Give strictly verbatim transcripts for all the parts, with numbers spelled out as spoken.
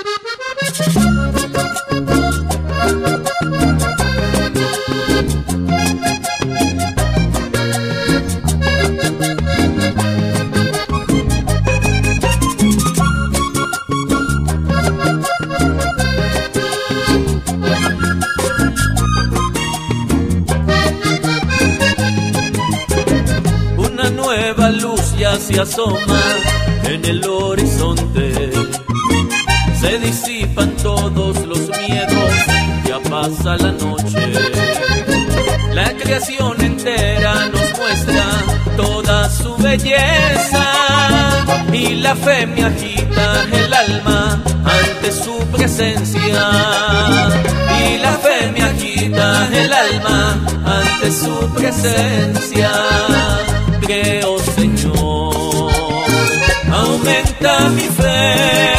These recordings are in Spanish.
Nueva luz ya se asoma en el horizonte, se disipan todos los miedos, ya pasa la noche. La creación entera nos muestra toda su belleza y la fe me agita el alma ante su presencia. Y la fe me agita el alma ante su presencia. Creo, Señor, aumenta mi fe.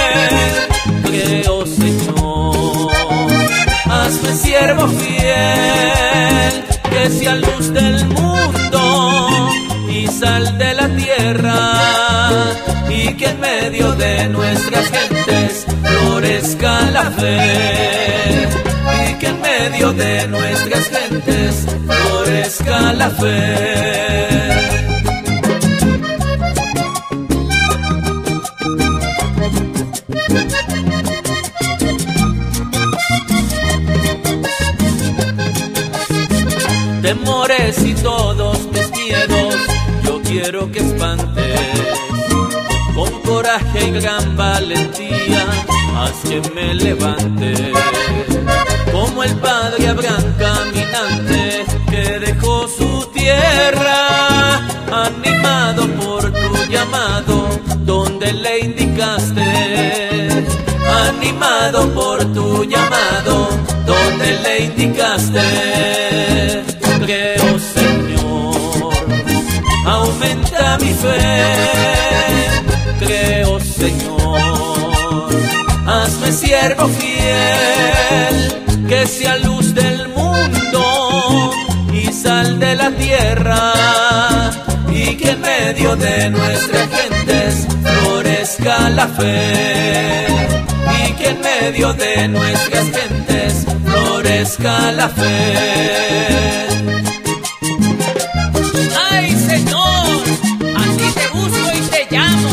Creo, Señor, hazme siervo fiel, que sea luz del mundo y sal de la tierra, y que en medio de nuestras gentes florezca la fe, y que en medio de nuestras gentes florezca la fe. Temores y todos mis miedos yo quiero que espantes, con coraje y gran valentía haz que me levante, como el padre Abraham caminante que dejó su tierra, animado por tu llamado donde le indicaste, animado por tu llamado donde le indicaste. Creo, Señor, aumenta mi fe. Creo, Señor, hazme siervo fiel, que sea luz del mundo y sal de la tierra, y que en medio de nuestras gentes florezca la fe, y que en medio de nuestras gentes florezca la fe. ¡Ay, Señor! A ti te busco y te llamo.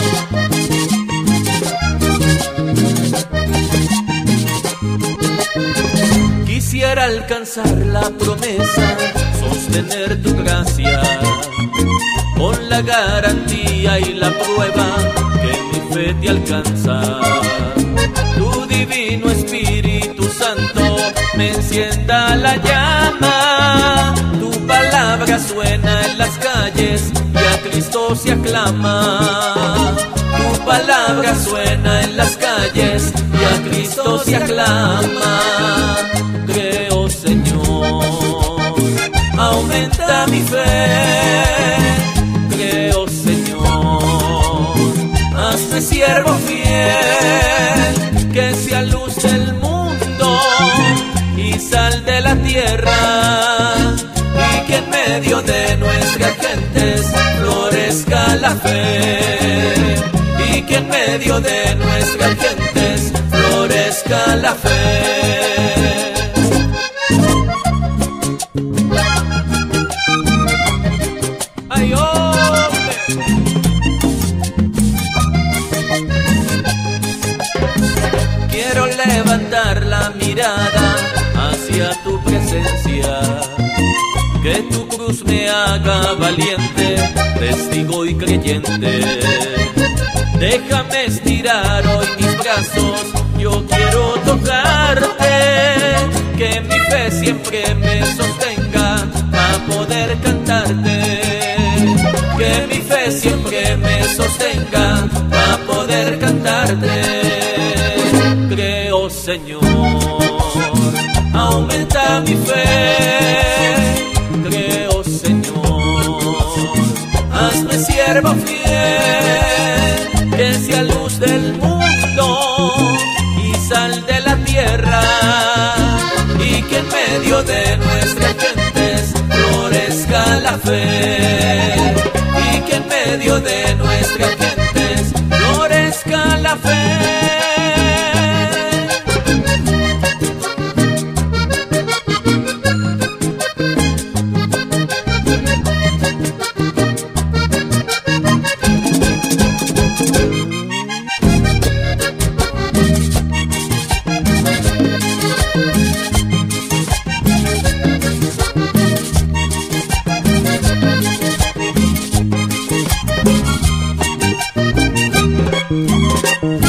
Quisiera alcanzar la promesa, sostener tu gracia, con la garantía y la prueba que mi fe te alcanza. Tu divino Espíritu Santo me encienda la llama, tu palabra suena en las calles y a Cristo se aclama. Tu palabra suena en las calles y a Cristo se aclama. Creo, Señor, aumenta mi fe. Creo, Señor, hazme siervo fiel, que sea luz del mundo y sal de la tierra, y que en medio de nuestras gentes florezca la fe, y que en medio de nuestras gentes florezca la fe. ¡Ay, hombre! Quiero levantar la mirada hacia tu presencia, que tu cruz me haga valiente, testigo y creyente. Déjame estirar hoy mis brazos, yo quiero tocarte, que mi fe siempre me sostenga a poder cantarte, que mi fe siempre me sostenga a poder cantarte. Creo, Señor, aumenta mi fe. Creo, Señor, hazme siervo fiel, que sea luz del mundo y sal de la tierra, y que en medio de nuestras gentes florezca la fe, y que en medio de nuestras gentes florezca la fe. Señor.